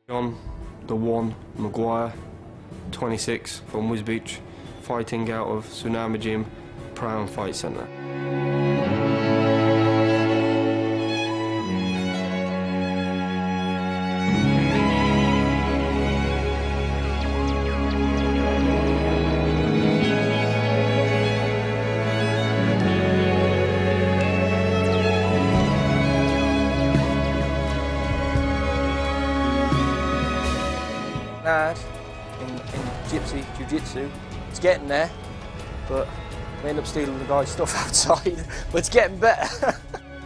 On the one, Maguire, 26, from Wisbech, fighting out of Tsunami Gym, Prime Fight Centre. Mad in Gypsy Jiu-Jitsu. It's getting there, but we end up stealing the guy's stuff outside, but it's getting better.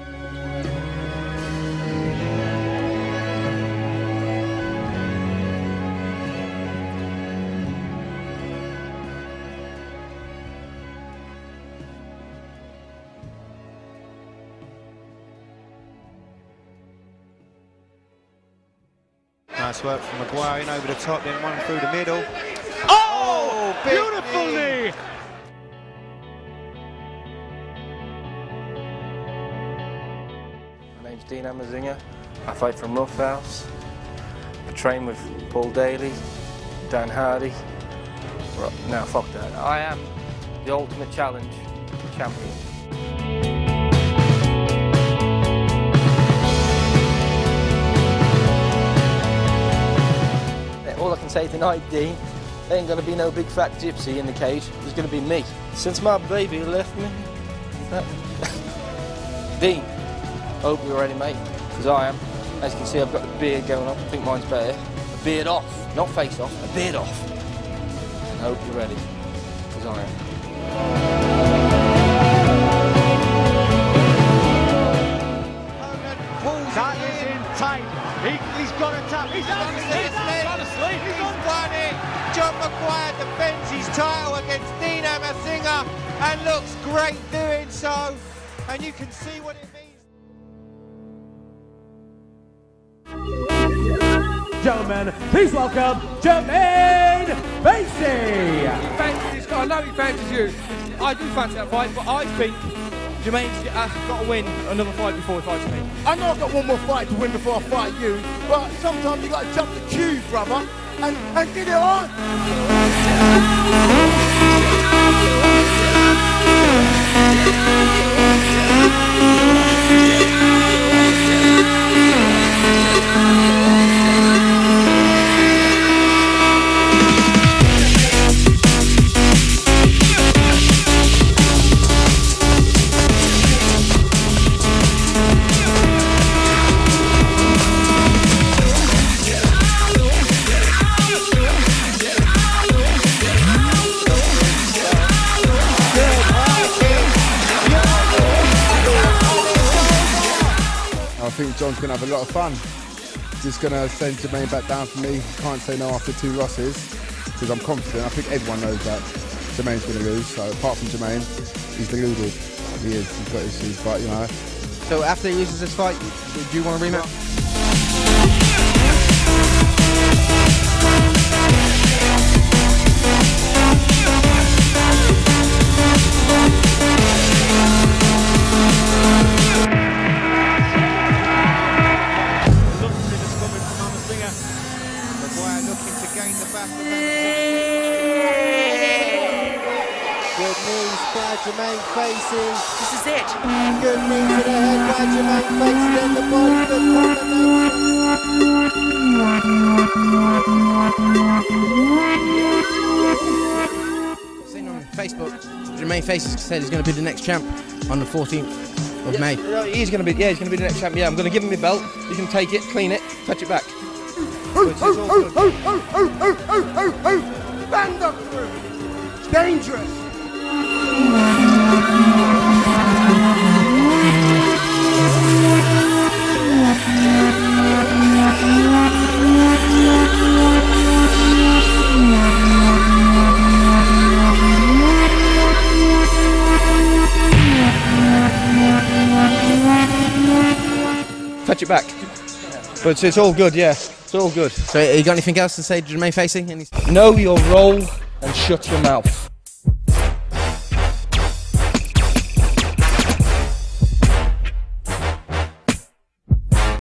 Nice work from Maguire, in over the top, then one through the middle. Oh, beautiful knee! My name's Dean Amazinga. I fight from Rough House. I train with Paul Daly, Dan Hardy. No, fuck that. I am the Ultimate Challenge champion. All I can say tonight, Dean, there ain't gonna be no big fat gypsy in the cage. There's gonna be me. Since my baby left me. Dean, I hope you're ready, mate, because I am. As you can see, I've got the beard going on. I think mine's better. A beard off, not face off, a beard off. And I hope you're ready, because I am. That is in tight. He's got a tap. He's on asleep. He's won it. John Maguire defends his title against Dean Amazinga and looks great doing so. And you can see what it means. Gentlemen, please welcome Jermaine Facey. Fancy this guy. I know he fancies you. I do fancy that fight, but I think Jermaine's got to win another fight before he fights me. I know I've got one more fight to win before I fight you, but sometimes you got to jump the queue, brother, and get it on. I think John's going to have a lot of fun. Just going to send Jermaine back down for me. Can't say no after 2 losses because I'm confident. I think everyone knows that Jermaine's going to lose. So apart from Jermaine, he's deluded. He is. He's got issues, but you know. So after he loses this fight, do you want a rematch? Maguire looking to gain the back of Good news by Jermaine Facey. This is it. Good knee to the head by Jermaine Facey. Then the body, the combination. Seen on Facebook, Jermaine Facey said he's going to be the next champ on the 14th of May. He's going to be the next champion. Yeah, I'm going to give him my belt. You can take it, clean it, touch it back. Stand up to him. It's dangerous. Touch it back. But it's all good, yeah. It's all good. So you got anything else to say to Jermaine Facey? Know your role and shut your mouth.